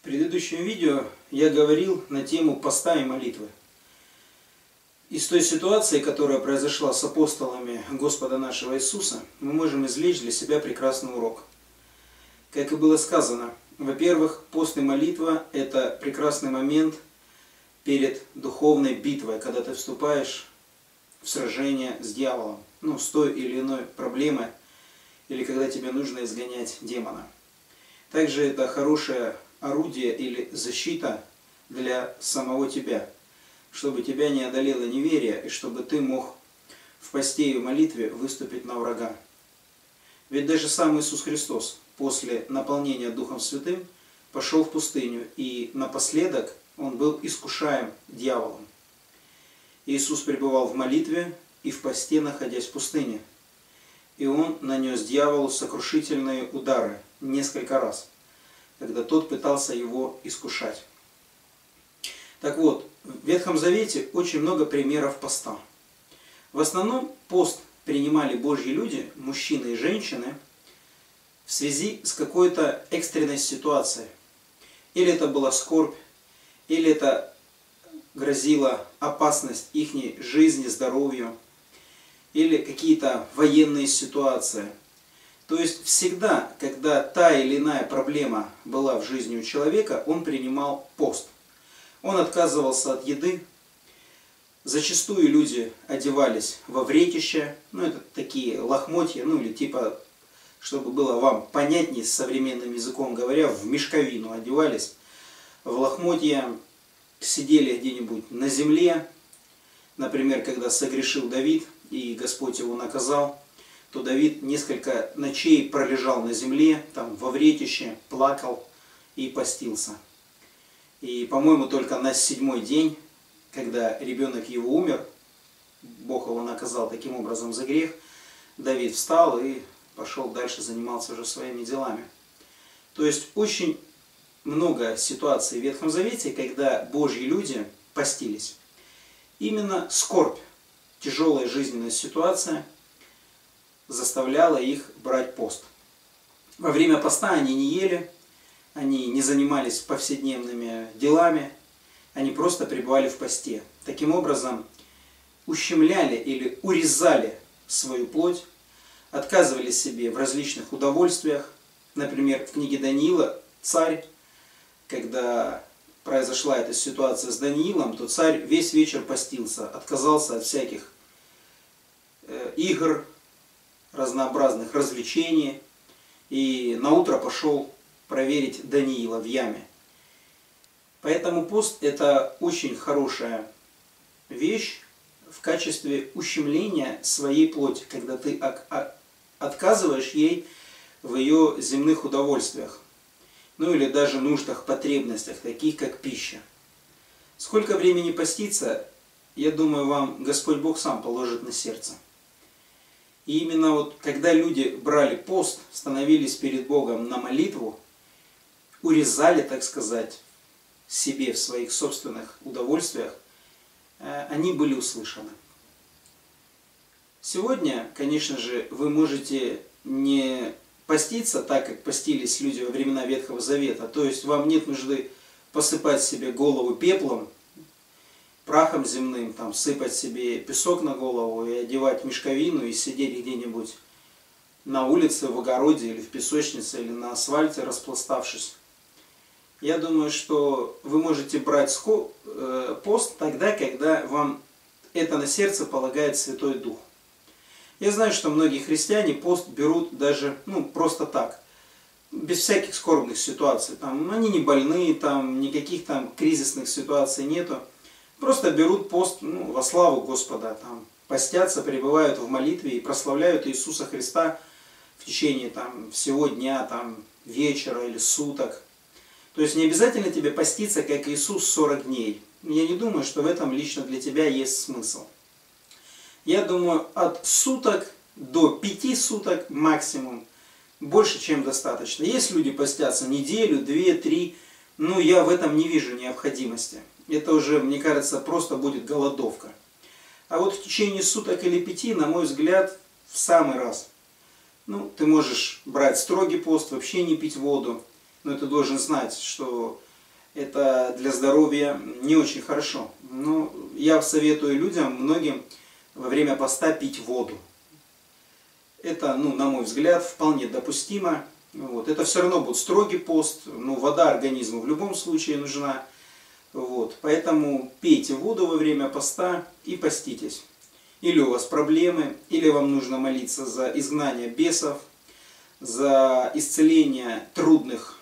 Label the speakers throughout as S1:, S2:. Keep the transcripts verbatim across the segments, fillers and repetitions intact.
S1: В предыдущем видео я говорил на тему поста и молитвы. Из той ситуации, которая произошла с апостолами Господа нашего Иисуса, мы можем извлечь для себя прекрасный урок. Как и было сказано, во-первых, пост и молитва – это прекрасный момент перед духовной битвой, когда ты вступаешь в сражение с дьяволом, ну, с той или иной проблемой, или когда тебе нужно изгонять демона. Также это хорошее орудие или защита для самого тебя, чтобы тебя не одолело неверие и чтобы ты мог в посте и в молитве выступить на врага. Ведь даже сам Иисус Христос после наполнения Духом Святым пошел в пустыню, и напоследок Он был искушаем дьяволом. Иисус пребывал в молитве и в посте, находясь в пустыне. И Он нанес дьяволу сокрушительные удары несколько раз, когда тот пытался его искушать. Так вот, в Ветхом Завете очень много примеров поста. В основном пост принимали Божьи люди, мужчины и женщины, в связи с какой-то экстренной ситуацией. Или это была скорбь, или это грозила опасность их жизни, здоровью, или какие-то военные ситуации. То есть всегда, когда та или иная проблема была в жизни у человека, он принимал пост. Он отказывался от еды. Зачастую люди одевались во вретище, ну это такие лохмотья, ну или типа, чтобы было вам понятнее, с современным языком говоря, в мешковину одевались. В лохмотья сидели где-нибудь на земле. Например, когда согрешил Давид и Господь его наказал, то Давид несколько ночей пролежал на земле, там во вретище, плакал и постился. И, по-моему, только на седьмой день, когда ребенок его умер, Бог его наказал таким образом за грех, Давид встал и пошел дальше, занимался уже своими делами. То есть очень много ситуаций в Ветхом Завете, когда Божьи люди постились. Именно скорбь, тяжелая жизненная ситуация заставляла их брать пост. Во время поста они не ели, они не занимались повседневными делами, они просто пребывали в посте. Таким образом, ущемляли или урезали свою плоть, отказывали себе в различных удовольствиях. Например, в книге Даниила царь, когда произошла эта ситуация с Даниилом, то царь весь вечер постился, отказался от всяких э, игр, разнообразных развлечений, и наутро пошел проверить Даниила в яме. Поэтому пост – это очень хорошая вещь в качестве ущемления своей плоти, когда ты отказываешь ей в ее земных удовольствиях, ну или даже нуждах, потребностях, таких как пища. Сколько времени поститься, я думаю, вам Господь Бог сам положит на сердце. И именно вот когда люди брали пост, становились перед Богом на молитву, урезали, так сказать, себе в своих собственных удовольствиях, они были услышаны. Сегодня, конечно же, вы можете не поститься так, как постились люди во времена Ветхого Завета. То есть вам нет нужды посыпать себе голову пеплом, прахом земным, там, сыпать себе песок на голову и одевать мешковину и сидеть где-нибудь на улице, в огороде или в песочнице, или на асфальте, распластавшись. Я думаю, что вы можете брать пост тогда, когда вам это на сердце полагает Святой Дух. Я знаю, что многие христиане пост берут даже ну, просто так, без всяких скорбных ситуаций. Там, они не больные, там, никаких там кризисных ситуаций нету. Просто берут пост ну, во славу Господа, там, постятся, пребывают в молитве и прославляют Иисуса Христа в течение там, всего дня, там, вечера или суток. То есть не обязательно тебе поститься, как Иисус, сорок дней. Я не думаю, что в этом лично для тебя есть смысл. Я думаю, от суток до пяти суток максимум, больше, чем достаточно. Есть люди постятся неделю, две, три, но я в этом не вижу необходимости. Это уже, мне кажется, просто будет голодовка. А вот в течение суток или пяти, на мой взгляд, в самый раз. Ну, ты можешь брать строгий пост, вообще не пить воду. Но ты должен знать, что Это для здоровья не очень хорошо. Но я советую людям, многим, во время поста пить воду. Это, ну, на мой взгляд, вполне допустимо. Вот. Это все равно будет строгий пост, но вода организму в любом случае нужна. Вот. Поэтому пейте воду во время поста и поститесь. Или у вас проблемы, или вам нужно молиться за изгнание бесов, за исцеление трудных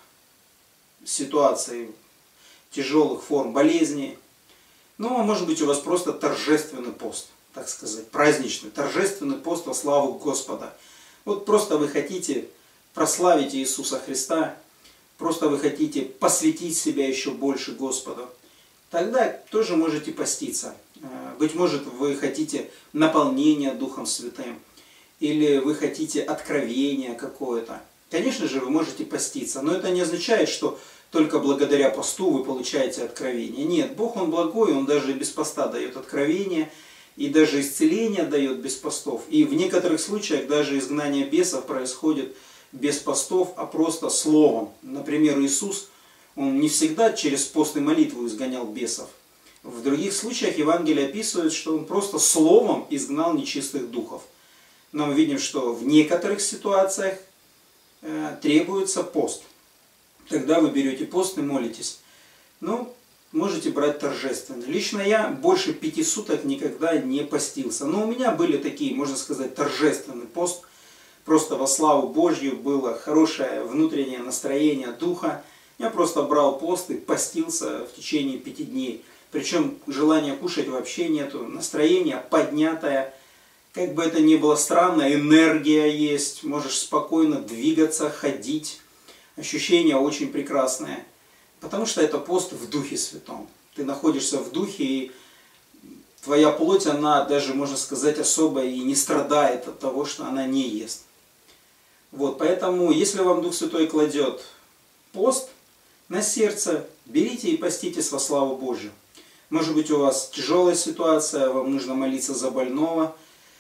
S1: ситуаций, тяжелых форм болезни. Ну, а может быть, у вас просто торжественный пост, так сказать, праздничный, торжественный пост во славу Господа. Вот просто вы хотите прославить Иисуса Христа, просто вы хотите посвятить себя еще больше Господу. Тогда тоже можете поститься. Быть может, вы хотите наполнения Духом Святым, или вы хотите откровения какое-то. Конечно же, вы можете поститься, но это не означает, что только благодаря посту вы получаете откровение. Нет, Бог, Он благой, Он даже без поста дает откровение, и даже исцеление дает без постов. И в некоторых случаях даже изгнание бесов происходит без постов, а просто словом. Например, Иисус, Он не всегда через пост и молитву изгонял бесов. В других случаях Евангелие описывает, что Он просто словом изгнал нечистых духов. Но мы видим, что в некоторых ситуациях э, требуется пост. Тогда вы берете пост и молитесь. Ну, можете брать торжественно. Лично я больше пяти суток никогда не постился. Но у меня были такие, можно сказать, торжественный пост. Просто во славу Божью было хорошее внутреннее настроение духа. Я просто брал пост и постился в течение пяти дней. Причем желания кушать вообще нету. Настроение поднятое. Как бы это ни было странно, энергия есть. Можешь спокойно двигаться, ходить. Ощущения очень прекрасные. Потому что это пост в Духе Святом. Ты находишься в Духе, и твоя плоть, она даже, можно сказать, особо и не страдает от того, что она не ест. Вот, поэтому, если вам Дух Святой кладет пост на сердце, берите и поститесь во славу Божью. Может быть, у вас тяжелая ситуация, вам нужно молиться за больного,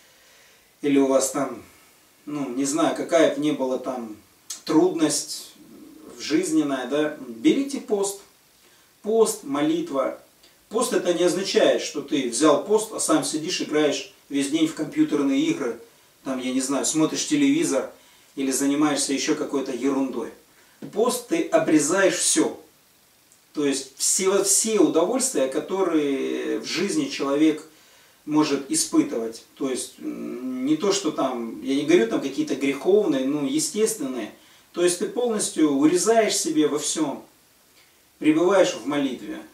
S1: или у вас там, ну, не знаю, какая бы ни была там трудность жизненная, да, берите пост. Пост, молитва. Пост это не означает, что ты взял пост, а сам сидишь, играешь весь день в компьютерные игры, там, я не знаю, смотришь телевизор или занимаешься еще какой-то ерундой. Пост ты обрезаешь все. То есть все, все удовольствия, которые в жизни человек может испытывать. То есть не то, что там, я не говорю там какие-то греховные, но естественные. То есть ты полностью урезаешь себе во всем, пребываешь в молитве,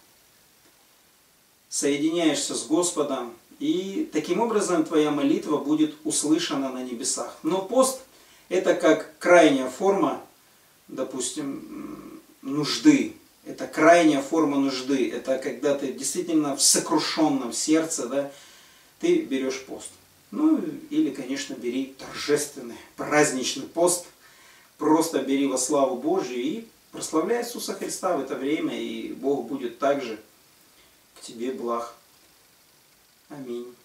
S1: соединяешься с Господом, и таким образом твоя молитва будет услышана на небесах. Но пост это как крайняя форма, допустим, нужды. Это крайняя форма нужды. Это когда ты действительно в сокрушенном сердце, да, ты берешь пост. Ну или, конечно, бери торжественный, праздничный пост. Просто бери во славу Божью и прославляй Иисуса Христа в это время, и Бог будет также к тебе благ. Аминь.